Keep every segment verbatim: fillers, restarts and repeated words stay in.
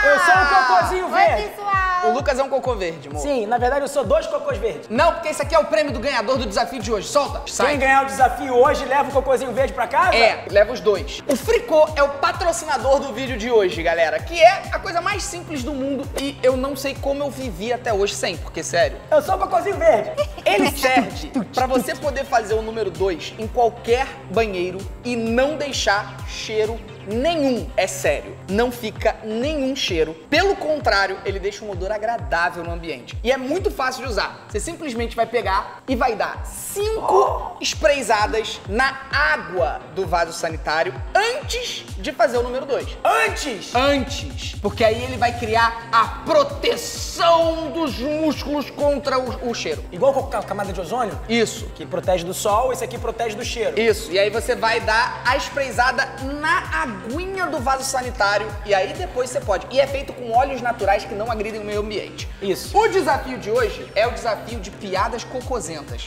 Eu sou um cocôzinho verde. Oi, pessoal. O Lucas é um cocô verde, amor. Sim, na verdade eu sou dois cocôs verdes. Não, porque esse aqui é o prêmio do ganhador do desafio de hoje. Solta. Sai. Quem ganhar o desafio hoje leva o cocôzinho verde pra casa? É, leva os dois. O Fricô é o patrocinador do vídeo de hoje, galera, que é a coisa mais simples do mundo e eu não sei como eu vivi até hoje sem, porque, sério, Eu sou o cocôzinho verde. ele serve pra você poder fazer o número dois em qualquer banheiro e não deixar cheiro nenhum. É sério, não fica nenhum cheiro. Pelo contrário, ele deixa um odor agradável no ambiente. E é muito fácil de usar. Você simplesmente vai pegar e vai dar cinco sprayzadas na água do vaso sanitário antes de fazer o número dois. Antes! Antes, porque aí ele vai criar a proteção dos músculos contra o, o cheiro. Igual com a camada de ozônio, Isso. que protege do sol, esse aqui protege do cheiro. Isso, e aí você vai dar a sprayzada na aguinha do vaso sanitário e aí depois você pode. E é feito com óleos naturais que não agridem o meio ambiente. Isso. O desafio de hoje é o desafio de piadas cocosentas.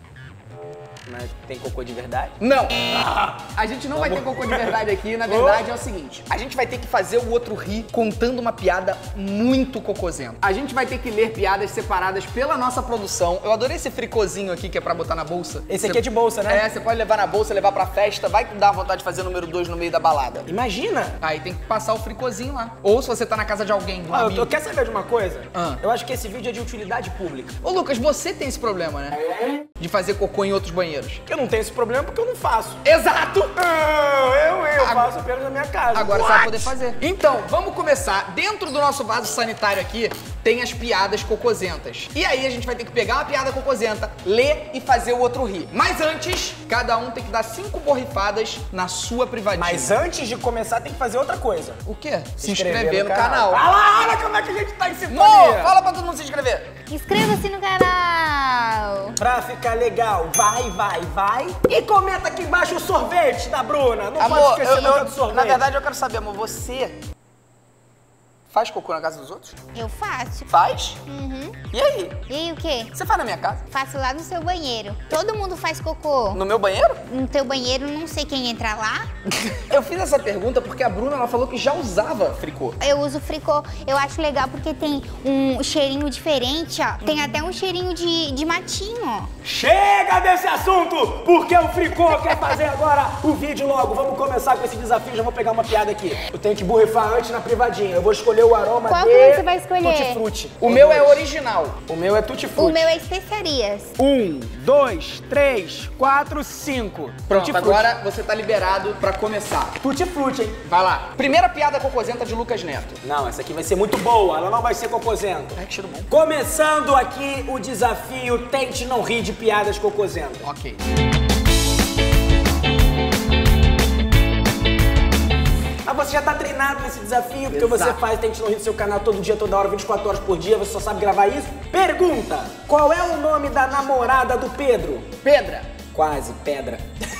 Mas tem cocô de verdade? Não! A gente não vai ter cocô de verdade aqui, na verdade é o seguinte, a gente vai ter que fazer o outro rir contando uma piada muito cocosenta. A gente vai ter que ler piadas separadas pela nossa produção. Eu adorei esse fricôzinho aqui que é pra botar na bolsa. Esse Você- aqui é de bolsa, né? É, você pode levar na bolsa, levar pra festa, vai dar vontade de fazer o número dois no meio da balada. Imagina! Aí tem que passar o fricôzinho lá. Ou se você tá na casa de alguém, de um Ah, eu amigo. tô, quer saber de uma coisa? Ah. Eu acho que esse vídeo é de utilidade pública. Ô Lucas, você tem esse problema, né? De fazer cocô em outros banheiros. Eu não tenho esse problema porque eu não faço. Exato! Não, eu, eu Ag- faço apenas na minha casa. Agora você What? vai poder fazer. Então, vamos começar. Dentro do nosso vaso sanitário aqui, tem as piadas cocosentas. E aí a gente vai ter que pegar uma piada cocosenta, ler e fazer o outro rir. Mas antes, cada um tem que dar cinco borrifadas na sua privadinha. Mas antes de começar tem que fazer outra coisa. O quê? Se inscrever, no, canal. Olha lá, olha como é que a gente tá em sintonia. Mo, fala pra todo mundo se inscrever. Inscreva-se no canal. Pra ficar legal, vai, vai, vai. E comenta aqui embaixo o sorvete da Bruna. Não Amor, pode esquecer eu- nunca eu- do sorvete. na verdade eu quero saber, amor, você faz cocô na casa dos outros? Eu faço. Faz? Uhum. E aí? E aí, o quê? Você faz na minha casa? Faço lá no seu banheiro. Todo mundo faz cocô. No meu banheiro? No teu banheiro, não sei quem entra lá. Eu fiz essa pergunta porque a Bruna ela falou que já usava fricô. Eu uso fricô. Eu acho legal porque tem um cheirinho diferente, ó. Tem até um cheirinho de, de matinho, ó. Chega desse assunto, porque o Fricô quer fazer agora o vídeo logo. Vamos começar com esse desafio, já vou pegar uma piada aqui. Eu tenho que borrifar antes na privadinha. Eu vou escolher o aroma Qual de... que você vai escolher? Tutti Frutti. O meu é original. O meu é Tutti O Frutti. meu é especiarias. Um, dois, três, quatro, cinco. Pronto, Tutti Frutti. agora você tá liberado pra começar. Tutti Frutti, hein? Vai lá. Primeira piada cocosenta de Lucas Neto. Não, essa aqui vai ser muito boa. Ela não vai ser cocosenta. Ai, que cheiro bom. Começando aqui o desafio Tente Não Rir de Piadas Cocosentas. Ok. Mas você já tá treinado nesse desafio, porque Exato. você faz Tente Não Rir do seu canal todo dia, toda hora, vinte e quatro horas por dia, você só sabe gravar isso. Pergunta, qual é o nome da namorada do Pedro? Pedra. Quase, pedra.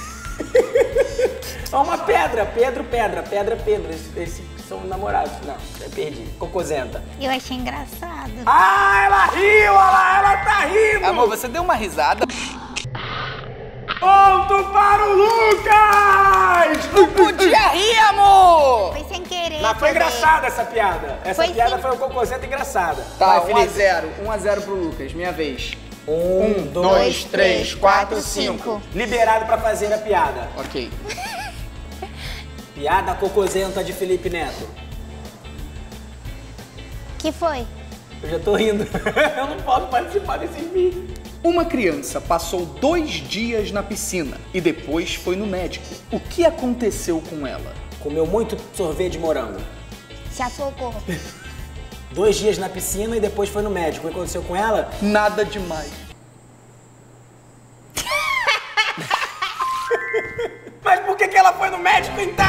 É uma pedra, Pedro, pedra, pedra, Pedro. Esses, esses são namorados. Não, eu perdi. Cocosenta. Eu achei engraçado. Ah, ela riu, olha lá, ela tá rindo! Amor, você deu uma risada. Ponto para o Lucas! Não podia rir, amor! Foi sem querer. Mas foi também. engraçada essa piada. Essa Foi piada sim. foi um cocosenta engraçada. Tá, Vai, um a Felipe. zero. um a zero pro Lucas, minha vez. Um, dois, três, quatro, cinco. Liberado pra fazer a piada. Ok. Piada cocosenta de Felipe Neto. Que foi? Eu já tô rindo. Eu não posso participar desse vídeo. Uma criança passou dois dias na piscina e depois foi no médico. O que aconteceu com ela? Comeu muito sorvete de morango. Se afogou. Dois dias na piscina e depois foi no médico. O que aconteceu com ela? Nada demais. Mas por que que ela foi no médico então?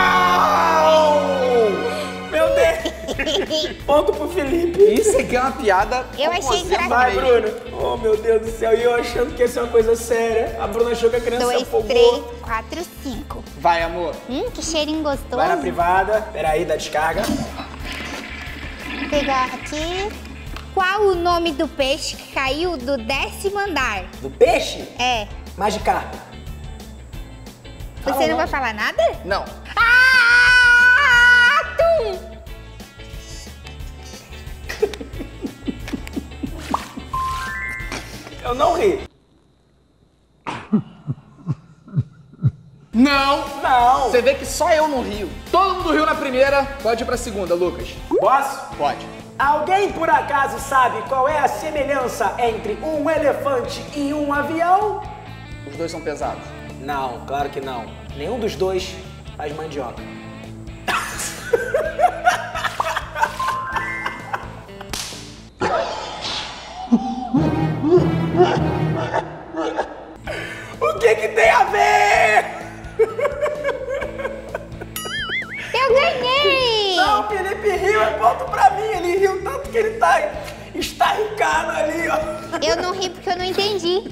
Meu Deus! Ponto pro Felipe. Isso aqui é uma piada. Eu achei cocosenta engraçado. Vai, mesmo. Bruno. Oh, meu Deus do céu. E eu achando que ia ser uma coisa séria. A Bruna achou que a criança Dois, afogou. três, quatro, cinco. Vai, amor. Hum, que cheirinho gostoso. Vai na privada. Peraí, dá descarga. Vou pegar aqui. Qual o nome do peixe que caiu do décimo andar? Do peixe? É. Magicarpo. Fala Você o não vai nome. falar nada? Não. Ah, atum! Eu não ri. Não! Não. Você vê que só eu não rio. Todo mundo riu na primeira, pode ir pra segunda, Lucas. Posso? Pode. Alguém por acaso sabe qual é a semelhança entre um elefante e um avião? Os dois são pesados. Não, claro que não. Nenhum dos dois faz mandioca. O que que tem a ver? Eu ganhei! Não, o Felipe riu, é ponto pra mim. Ele riu tanto que ele tá estarricado ali, ó. Eu não ri porque eu não entendi.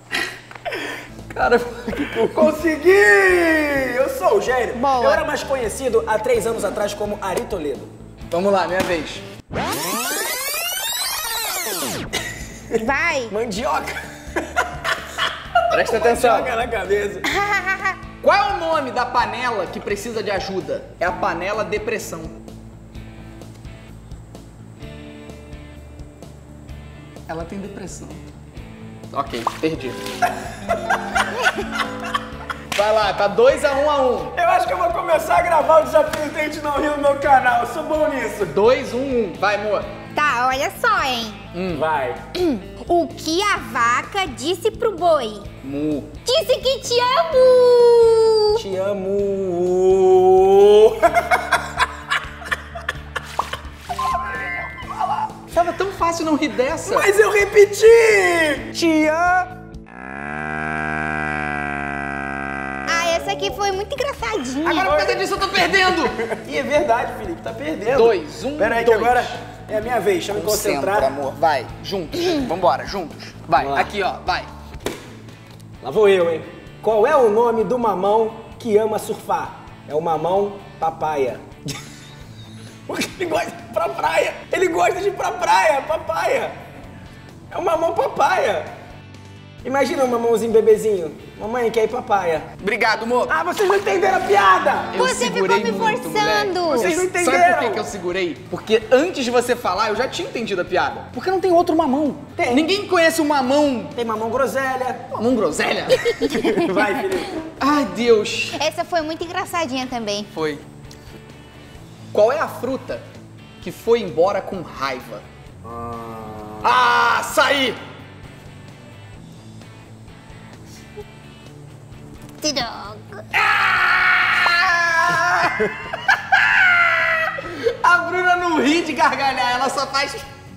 Cara, consegui! Eu sou o gênio. Boa. Eu era mais conhecido há três anos atrás como Ari Toledo. vamos lá, minha vez. Vai! Mandioca. Presta atenção. Mandioca na cabeça. Qual é o nome da panela que precisa de ajuda? É a panela depressão. Ela tem depressão. Ok, perdi. Vai lá, tá dois a um a um. Eu acho que eu vou começar a gravar o desafio Tente Não Rir no meu canal. Eu sou bom nisso. dois, um, um. Vai, amor. Tá, olha só, hein? Hum. Vai. O que a vaca disse pro boi? Mu. Disse que te amo! Te amo. Tava tão fácil não rir dessa. Mas eu repeti. Te amo. Ah, essa aqui foi muito engraçadinha. Agora por causa disso eu tô perdendo. E é verdade, Felipe, tá perdendo. Dois, um, Pera aí dois. que agora é a minha vez. Deixa eu me concentrar. Concentra, amor. Vai, juntos. Vambora, juntos. Vai, Vamos lá. aqui, ó, vai. Lá vou eu, hein? Qual é o nome do mamão que ama surfar? É o mamão papaya. Porque ele gosta de ir pra praia. Ele gosta de ir pra praia, papaya. É o mamão papaya. Imagina um mamãozinho bebezinho. Mamãe, quer ir papaya. Obrigado, amor. Ah, vocês não entenderam a piada! Eu Você segurei ficou me muito, forçando. moleque. Vocês não Sabe entenderam. por que, que eu segurei? Porque antes de você falar, eu já tinha entendido a piada. Porque não tem outro mamão. Tem. Ninguém conhece o mamão. Tem mamão groselha. Mamão groselha? Vai, Felipe. Ai, Deus. Essa foi muito engraçadinha também. Foi. Qual é a fruta que foi embora com raiva? Ah, saí! Droga. A Bruna não ri de gargalhar, ela só faz...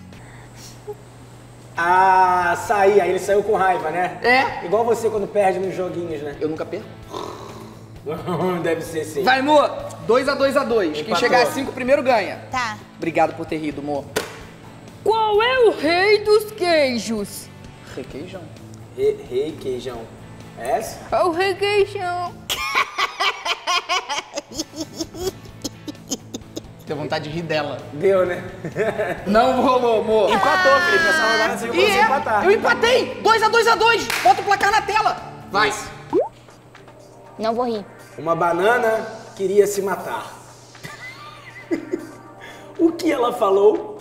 Ah, saí. Aí ele saiu com raiva, né? É? Igual você quando perde nos joguinhos, né? Eu nunca perco. Deve ser sim. Vai, amor. dois a dois a dois. Quem Empatou. chegar a cinco primeiro ganha. Tá. Obrigado por ter rido, amor. Qual é o rei dos queijos? Requeijão. Re- Rei queijão. É essa? É o requeijão. Tenho vontade de rir dela. Deu, né? Não rolou, amor. Empatou, Felipe. Essa rodada você E conseguiu é, empatar. eu empatei. dois a dois a dois. Bota o placar na tela. Vai. Não vou rir. Uma banana queria se matar. O que ela falou?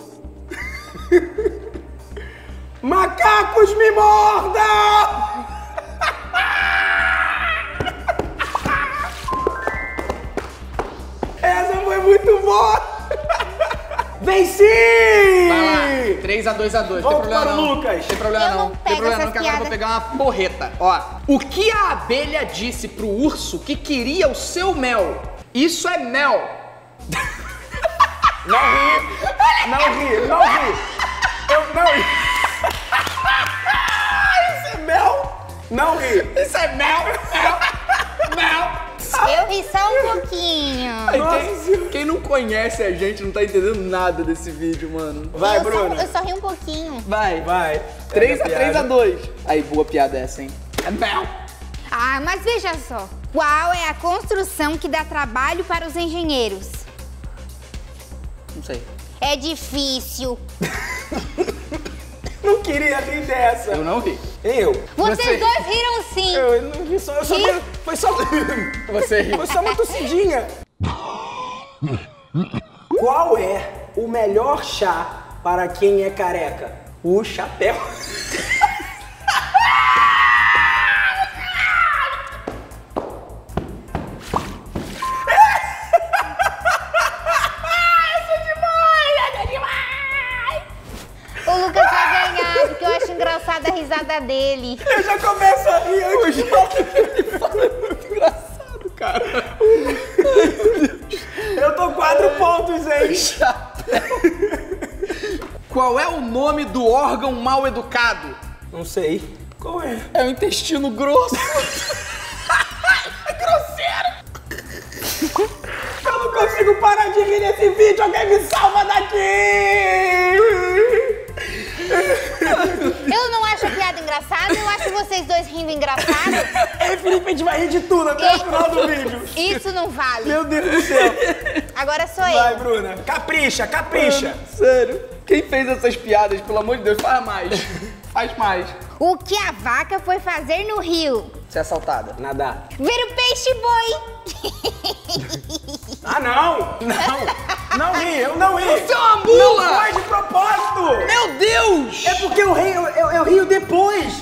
Macacos me mordam! Essa foi muito boa! Venci! Vai lá. três a dois a dois. Não tem Volta problema para o não. Lucas. Tem problema Eu não. não Tem pego problema não, essas que agora eu vou piadas. pegar uma porreta. Ó. O que a abelha disse pro urso que queria o seu mel? Isso é mel. Não ri! Não ri! Não ri! Eu não ri! Isso é mel! Não ri! Isso é mel. Mel. Mel. Eu ri só um pouquinho. Nossa Quem, Senhora. quem não conhece a gente não tá entendendo nada desse vídeo, mano. Vai, eu Bruna! Só, eu só ri um pouquinho. Vai. Vai! três a Pega três a piada. dois. Aí, boa piada essa, hein? É mel. Ah, mas veja só. Qual é a construção que dá trabalho para os engenheiros? Não sei. É difícil. Não queria rir dessa! Eu não ri. Eu? Vocês Você- dois riram sim. Eu, eu não vi só. Eu só Ri? foi só. Você riu. Foi só uma tossidinha. Qual é o melhor chá para quem é careca? O chapéu. risada dele. Eu já começo a rir antes de Ele fala muito engraçado, cara. Eu tô quatro pontos, hein? Chapéu. Qual é o nome do órgão mal educado? Não sei. Qual é? É o intestino grosso. É grosseiro. Eu não consigo parar de rir nesse vídeo. Alguém me salva daqui! Eu não acho a piada engraçada, eu acho vocês dois rindo engraçado. Ei, Felipe, a gente vai rir de tudo até o final do vídeo. Isso não vale. Meu Deus do céu. Agora sou Vai, eu. Bruna. Capricha, capricha. Sério? Quem fez essas piadas, pelo amor de Deus, faz mais. Faz mais. O que a vaca foi fazer no rio? Ser assaltada. Nadar. Ver o peixe boi. Ah, não! Não! Não ri, eu não ri! Você é uma mula! Não foi de propósito! Meu Deus! É porque eu rio, eu, eu rio depois!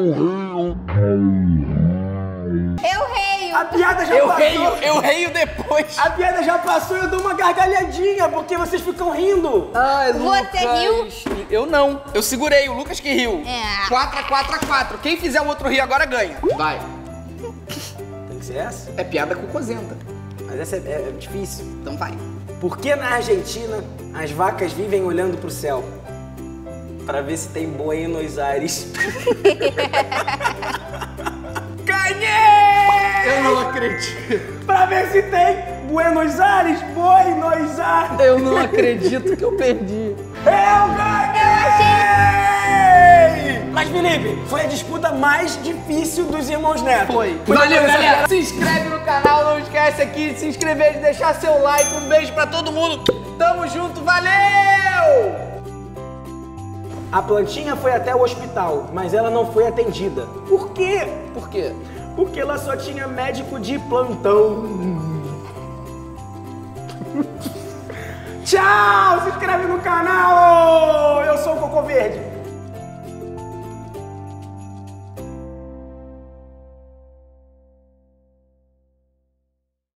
Eu reio. A piada já Eu passou! reio, eu reio depois. A piada já passou e eu dou uma gargalhadinha, porque vocês ficam rindo! Ai, Você riu? Eu não. Eu segurei, o Lucas que riu. É. quatro a quatro a quatro. Quem fizer o outro rir agora ganha. Vai. Tem que ser essa? É piada cocosenta. Mas essa é, é- é difícil. Então vai. Por que na Argentina as vacas vivem olhando pro céu? Pra ver se tem Buenos Aires. Ganhei! Eu não acredito. Pra ver se tem Buenos Aires, Buenos Aires. Eu não acredito que eu perdi. Eu ganhei! Mas, Felipe, foi a disputa mais difícil dos irmãos Neto. Foi. Foi Valeu, uma coisa- galera. Se inscreve no canal, não esquece aqui de se inscrever, de deixar seu like. Um beijo pra todo mundo. Tamo junto, valeu! A plantinha foi até o hospital, mas ela não foi atendida. Por quê? Por quê? Porque ela só tinha médico de plantão. Tchau! Se inscreve